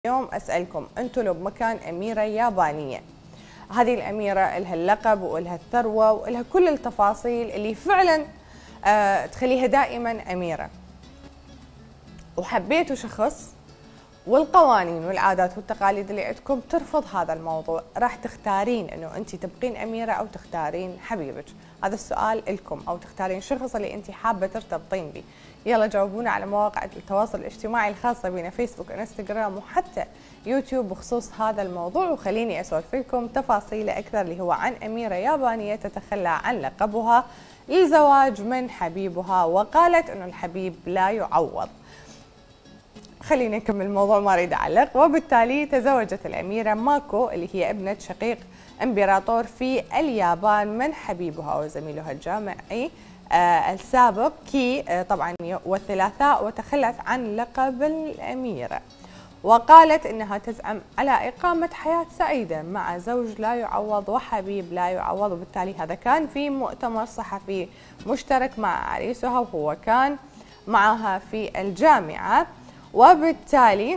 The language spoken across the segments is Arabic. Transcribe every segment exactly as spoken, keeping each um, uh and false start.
اليوم أسألكم أنتم لو بمكان أميرة يابانية، هذه الأميرة إلها اللقب وإلها الثروة وإلها كل التفاصيل اللي فعلا آه تخليها دائما أميرة، وحبيتوا شخص والقوانين والعادات والتقاليد اللي عندكم ترفض هذا الموضوع، راح تختارين انه انت تبقين اميره او تختارين حبيبك؟ هذا السؤال لكم، او تختارين الشخص اللي انت حابه ترتبطين به. يلا جاوبونا على مواقع التواصل الاجتماعي الخاصه بنا، فيسبوك وانستغرام وحتى يوتيوب، بخصوص هذا الموضوع، وخليني اسولف لكم تفاصيله اكثر اللي هو عن اميره يابانيه تتخلى عن لقبها للزواج من حبيبها، وقالت انه الحبيب لا يعوض. خلينا نكمل الموضوع، ما اريد اعلق. وبالتالي تزوجت الاميره ماكو اللي هي ابنه شقيق امبراطور في اليابان من حبيبها وزميلها الجامعي آه السابق كي آه طبعا والثلاثاء، وتخلت عن لقب الاميره، وقالت انها تزعم على اقامه حياه سعيده مع زوج لا يعوض وحبيب لا يعوض. وبالتالي هذا كان في مؤتمر صحفي مشترك مع عريسها، وهو كان معها في الجامعه. وبالتالي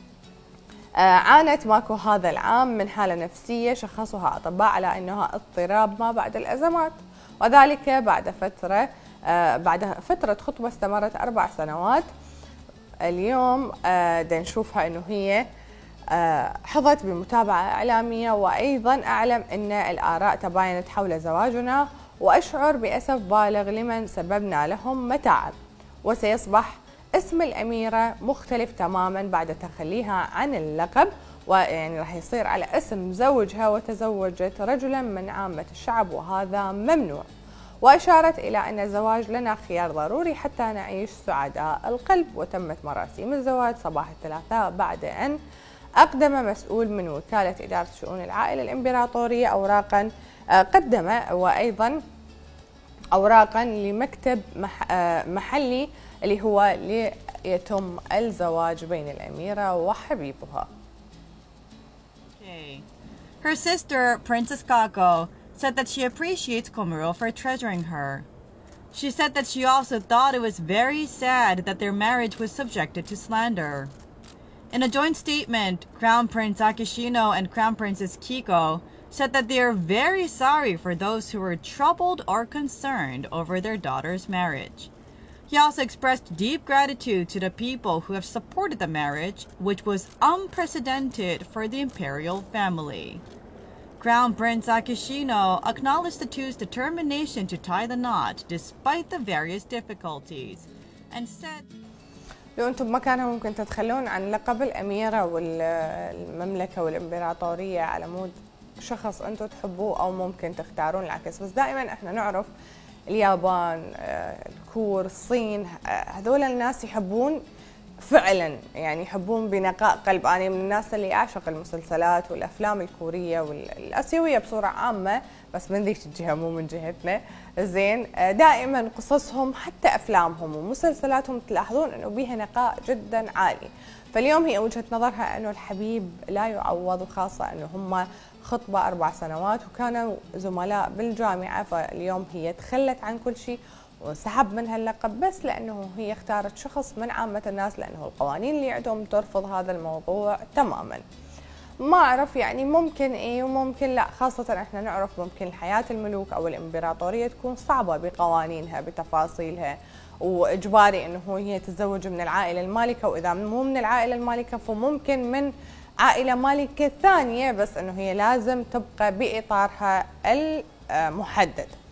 عانت ماكو هذا العام من حالة نفسية شخصها أطباء على أنها اضطراب ما بعد الأزمات، وذلك بعد فترة بعد فترة خطبة استمرت أربع سنوات. اليوم دا نشوفها أنه هي حظت بمتابعة إعلامية، وأيضا أعلم أن الآراء تباينت حول زواجنا، وأشعر بأسف بالغ لمن سببنا لهم متاعب، وسيصبح اسم الأميرة مختلف تماما بعد تخليها عن اللقب، ويعني راح يصير على اسم زوجها، وتزوجت رجلا من عامة الشعب وهذا ممنوع. وأشارت إلى أن الزواج لنا خيار ضروري حتى نعيش سعداء القلب. وتمت مراسيم الزواج صباح الثلاثاء بعد أن أقدم مسؤول من وكالة إدارة شؤون العائلة الإمبراطورية أوراقا قدم وأيضا أوراقا لمكتب محلي اللي هو ليتم الزواج بين الأميرة وحبيبها. Okay. Her sister, Princess Kako, said that she appreciates Komuro for treasuring her. She said that she also thought it was very sad that their marriage was subjected to slander. In a joint statement, Crown Prince Akishino and Crown Princess Kiko said that they are very sorry for those who were troubled or concerned over their daughter's marriage. He also expressed deep gratitude to the people who have supported the marriage, which was unprecedented for the imperial family. Crown Prince Akishino acknowledged the two's determination to tie the knot despite the various difficulties and said, لو أنتم بمكانها ممكن تتخلون عن لقب الأميرة والمملكة والإمبراطورية على مود شخص أنتم تحبوه، أو ممكن تختارون العكس. بس دائما احنا نعرف اليابان، الكور، الصين، هذول الناس يحبون فعلا، يعني يحبون بنقاء قلب. أنا من الناس اللي أعشق المسلسلات والأفلام الكورية والآسيوية بصورة عامة، بس من ذيك الجهة مو من جهتنا. زين، دائما قصصهم حتى أفلامهم ومسلسلاتهم تلاحظون أنه بيها نقاء جدا عالي. فاليوم هي وجهة نظرها أنه الحبيب لا يعوض، وخاصة أنه هم خطبة أربع سنوات وكانوا زملاء بالجامعة، فاليوم هي تخلت عن كل شيء وسحب منها اللقب بس لأنه هي اختارت شخص من عامة الناس، لأنه القوانين اللي عندهم ترفض هذا الموضوع تماما. ما أعرف، يعني ممكن إيه وممكن لا، خاصة إحنا نعرف ممكن حياة الملوك أو الإمبراطورية تكون صعبة بقوانينها بتفاصيلها، وإجباري إنه هي تتزوج من العائلة المالكة، وإذا مو من العائلة المالكة فممكن من عائلة مالكة ثانية، بس إنه هي لازم تبقى بإطارها المحدد.